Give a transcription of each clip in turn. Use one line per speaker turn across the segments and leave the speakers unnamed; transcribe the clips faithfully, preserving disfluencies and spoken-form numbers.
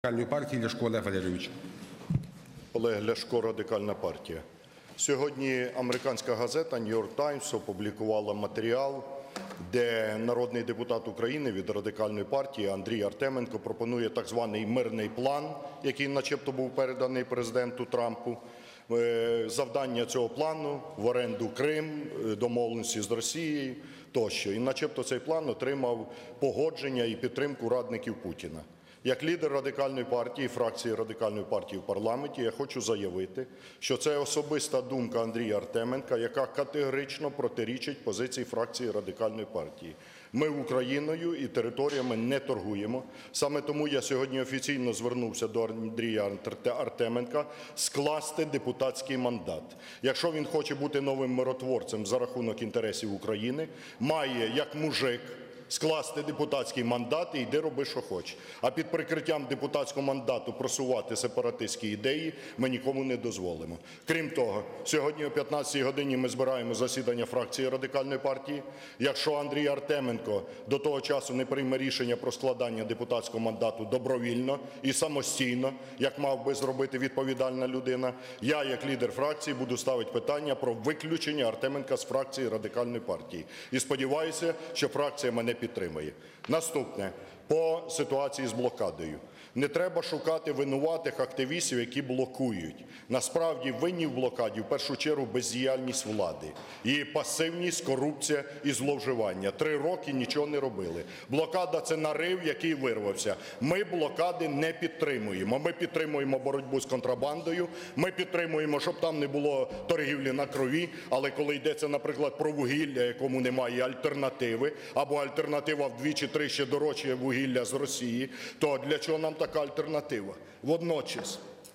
Радикальної партії Ляшко Олег Валерійович.
Олег Ляшко, Радикальна партія. Сьогодні американська газета New York Times опублікувала матеріал, де народний депутат України від Радикальної партії Андрій Артеменко пропонує так званий мирний план, який начебто був переданий Президенту Трампу. Завдання цього плану – в оренду Крим, домовленості з Росією тощо. І начебто цей план отримав погодження і підтримку радників Путіна. Як лідер Радикальної партії, фракції Радикальної партії в парламенті, я хочу заявити, що це особиста думка Андрія Артеменка, яка категорично протирічить позиції фракції Радикальної партії. Ми Україною і територіями не торгуємо. Саме тому я сьогодні офіційно звернувся до Андрія Артеменка скласти депутатський мандат. Якщо він хоче бути новим миротворцем за рахунок інтересів України, має, як мужик, скласти депутатський мандат і йди роби, що хочеш. А під прикриттям депутатського мандату просувати сепаратистські ідеї ми нікому не дозволимо. Крім того, сьогодні о п'ятнадцятій годині ми збираємо засідання фракції Радикальної партії. Якщо Андрій Артеменко до того часу не прийме рішення про складання депутатського мандату добровільно і самостійно, як мав би зробити відповідальна людина, я, як лідер фракції, буду ставити питання про виключення Артеменка з фракції Радикальної партії. І сподіваюся, що фракція мене підтримує. Наступне. По ситуації з блокадою. Не треба шукати винуватих активістів, які блокують. Насправді винні в блокаді в першу чергу бездіяльність влади, її пасивність, корупція і зловживання. Три роки нічого не робили. Блокада – це нарив, який вирвався. Ми блокади не підтримуємо. Ми підтримуємо боротьбу з контрабандою, ми підтримуємо, щоб там не було торгівлі на крові, але коли йдеться, наприклад, про вугілля, якому немає альтернативи, або альтернатива вдвічі-тричі дорожче вугілля з Росії, то для чого нам така альтернатива? Водночас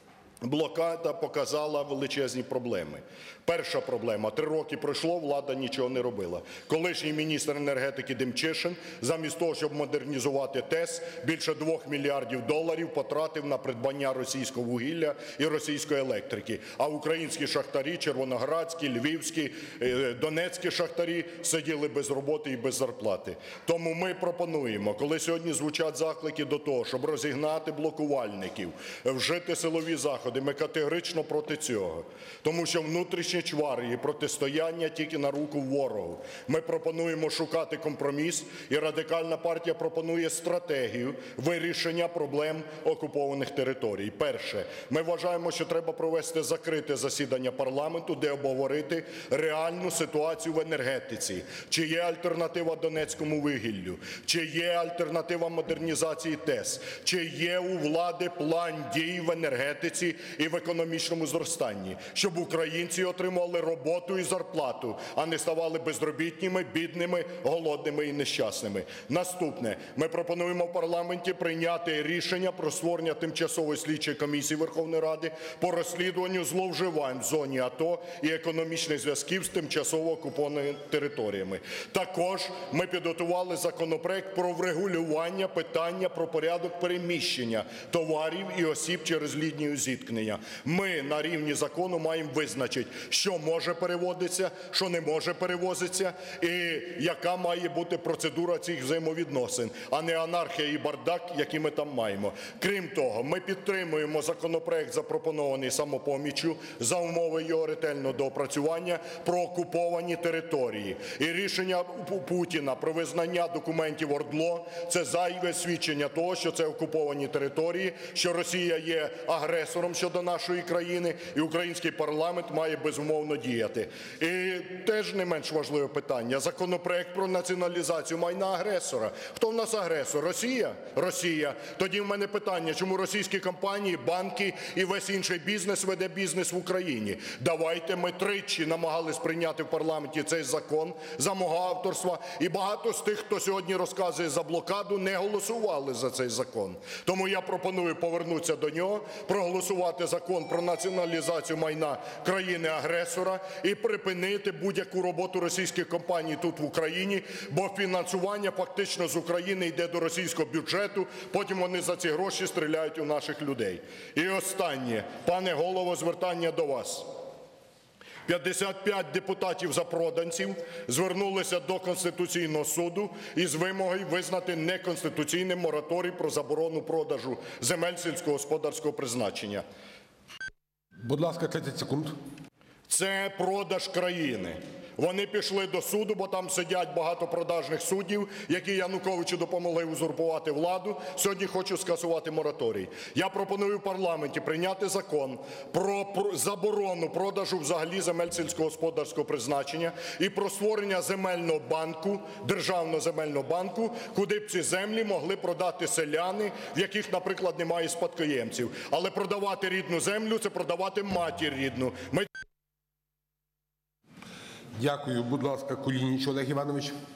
блокада показала величезні проблеми. Перша проблема. Три роки пройшло, влада нічого не робила. Колишній міністр енергетики Демчишин, замість того, щоб модернізувати ТЕС, більше двох мільярдів доларів потратив на придбання російського вугілля і російської електрики. А українські шахтарі, червоноградські, львівські, донецькі шахтарі сиділи без роботи і без зарплати. Тому ми пропонуємо, коли сьогодні звучать заклики до того, щоб розігнати блокувальників, вжити силові заходи, ми категорично проти цього. Тому що внутрішні чвари і протистояння тільки на руку ворогу. Ми пропонуємо шукати компроміс, і Радикальна партія пропонує стратегію вирішення проблем окупованих територій. Перше. Ми вважаємо, що треба провести закрите засідання парламенту, де обговорити реальну ситуацію в енергетиці. Чи є альтернатива Донецькому вугіллю? Чи є альтернатива модернізації ТЕС? Чи є у влади план дій в енергетиці і в економічному зростанні? Щоб українці отримували роботу і зарплату, а не ставали безробітними, бідними, голодними і нещасними. Наступне. Ми пропонуємо в парламенті прийняти рішення про створення тимчасової слідчої комісії Верховної Ради по розслідуванню зловживань в зоні АТО і економічних зв'язків з тимчасово окупованими територіями. Також ми підготували законопроект про врегулювання питання про порядок переміщення товарів і осіб через лінію зіткнення. Ми на рівні закону маємо визначити, що може переводитися, що не може перевозитися і яка має бути процедура цих взаємовідносин, а не анархія і бардак, який ми там маємо. Крім того, ми підтримуємо законопроект, запропонований "Самопоміччю", за умови його ретельного доопрацювання, про окуповані території. І рішення Путіна про визнання документів ОРДЛО – це зайве свідчення того, що це окуповані території, що Росія є агресором щодо нашої країни, і український парламент має безумовно діяти. І теж не менш важливе питання – законопроект про націоналізацію майна агресора. Хто в нас агресор? Росія? Росія. Тоді в мене питання, чому російські компанії, банки і весь інший бізнес веде бізнес в Україні? Давайте, ми тричі намагались прийняти в парламенті цей закон за мого авторства, і багато з тих, хто сьогодні розказує за блокаду, не голосували за цей закон. Тому я пропоную повернутися до нього, проголосувати закон про націоналізацію майна країни-агресора і припинити будь-яку роботу російських компаній тут в Україні, бо фінансування фактично з України йде до російського бюджету, потім вони за ці гроші стріляють у наших людей. І останнє, пане Голово, звертання до вас. п'ятдесят п'ять депутатів запроданців звернулися до Конституційного суду із вимогою визнати неконституційним мораторій про заборону продажу земель сільськогосподарського призначення.
Будь ласка, тридцять секунд.
Це продаж країни. Вони пішли до суду, бо там сидять багато продажних суддів, які Януковичу допомогли узурпувати владу. Сьогодні хочуть скасувати мораторій. Я пропоную в парламенті прийняти закон про заборону продажу взагалі земель сільськогосподарського призначення і про створення земельного банку, державного земельного банку, куди б ці землі могли продати селяни, в яких, наприклад, немає спадкоємців. Але продавати рідну землю – це продавати матір рідну. Ми
Дякую. Будь ласка, Кулініч Олег Іванович.